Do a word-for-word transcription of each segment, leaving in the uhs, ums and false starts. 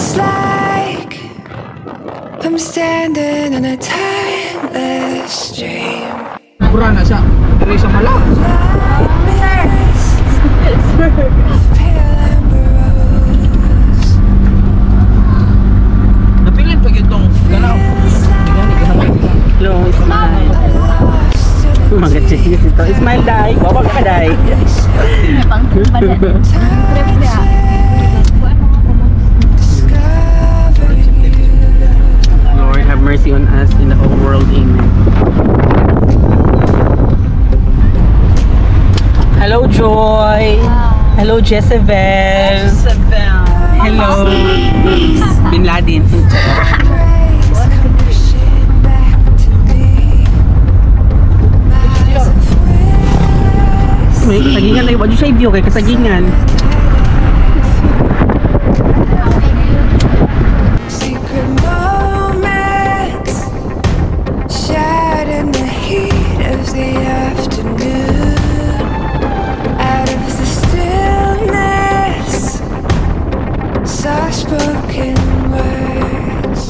feels like I'm standing in a timeless dream. Pura na siya. Dari sa mala. Napilin pag itong ganaw. Hello, smile. Mag-cheese ito. Smile, Day. Wawag ka, Day. Lord, have mercy on us in the whole world. Amen. Hello, Joy. Hello, Jezebel. Hello, Bin Laden. May kasagingan na yung wadyo siya i-view kay kasagingan. Secret moments shared in the heat of the afternoon. Out of the stillness, soft-spoken words.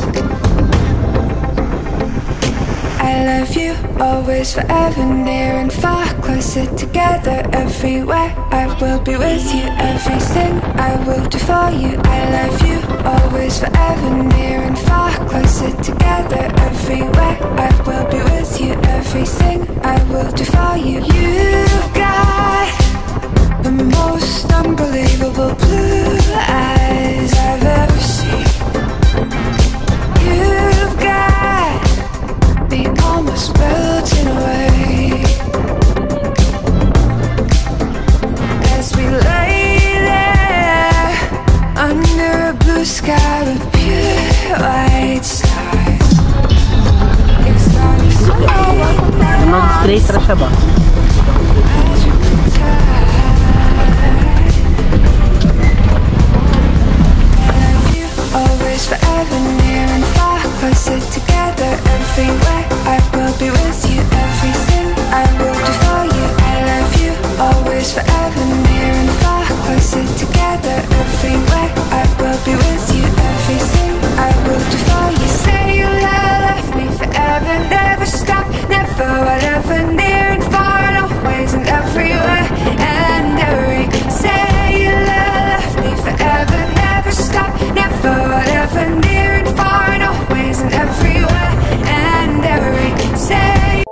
I love you, always, forever, near and far, closer together, everywhere. I will be with you, everything I will do for you. I love you, always, forever, near and far, closer together, everywhere. I will be with you, everything I will do for you. You've got the most unbelievable blue eyes I've ever seen. You've got me almost melting away as we lay there under a blue sky with pure white stars. It's starting to rain. Mag-straight ra siya ba? Always, forever, near and far, closer together, everywhere. I will be with you, everything I will do for you. I love you, always, forever, near and far, closer together, everywhere. I will be with you, everything I will do for you. Say you love me forever, never stop, never, whatever, near and far, and always and everywhere and every. Say you love me forever, never stop, never, whatever, near and far, and always and everywhere and every. Say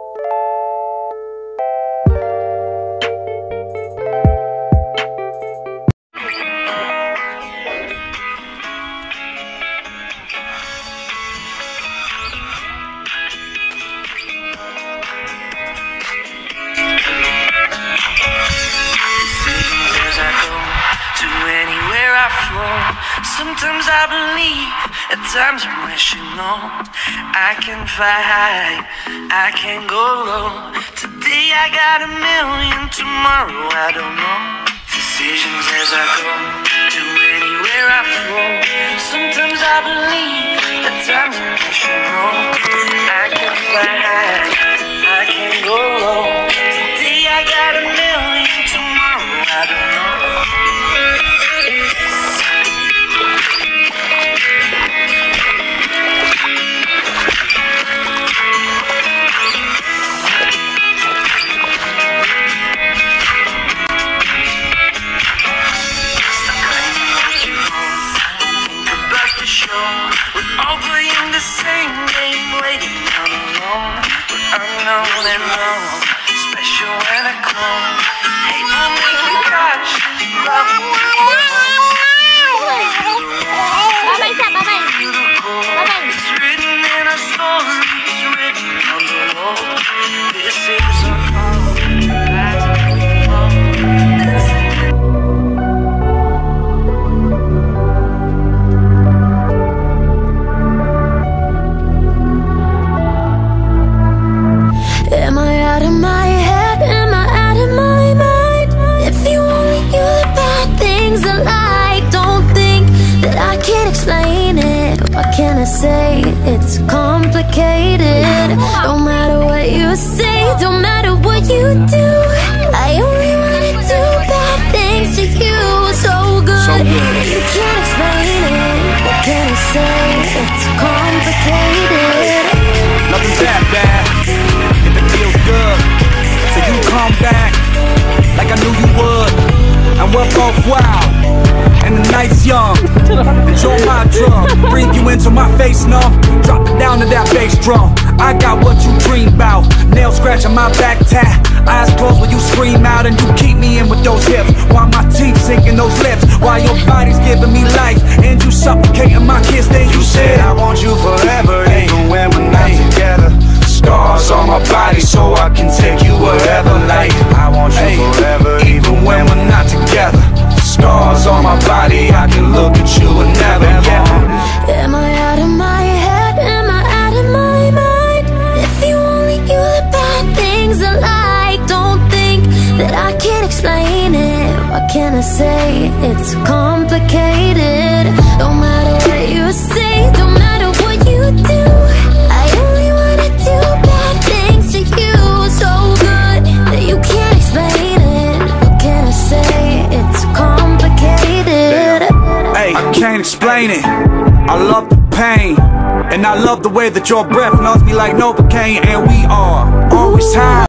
sometimes I believe, at times I'm wishing on. I can fly high, I can go low. Today I got a million, tomorrow I don't know. Decisions as I go, to anywhere I flow. Sometimes I believe, at times I'm wishing on. I can fly high, I can go low. Today I got a million, tomorrow I don't know. We're all playing the same game, waiting down alone. We're unknown and wrong, special when I come. Hate will make you crush, love will make you home. Bye-bye, sir, bye-bye. Bye-bye. It's written in our stories, written on the wall. This is our call, rise and fall. am I out of my head? Am I out of my mind? If you only knew the bad things I like, don't think that I can't explain it. What can I say? It's complicated. No matter what you say, don't matter what you do, I only wanna do bad things to you. So good, so good. You can't explain it. What can complicated. Nothing's that bad if it feels good. So you come back like I knew you would, and we're both wild, and the night's young. Enjoy my drug, breathe you into my face numb. Drop it down to that bass drum. I got what you dream about. Nail scratching my back tat. Eyes closed when you scream out, and you keep me in with those hips, while my teeth sinking those lips, while your body's giving me life, and you suffocating my kiss. Then you said I want you forever, even when we're not together. Scars on my body so I can take you wherever. Like I want you forever, even when we're not together. Scars on my body, I can look at you and never get. Am I out of my head? Am I out of my mind? If you only knew the bad things I like, don't think that I can't explain it. What can I say? It's complicated. Don't matter what you say, don't matter what you do, I only wanna do bad things to you, so good that you can't explain it. What can I say? It's complicated. Hey, I can't explain it. I love the pain, and I love the way that your breath numbs me like Novocaine. And we are always high.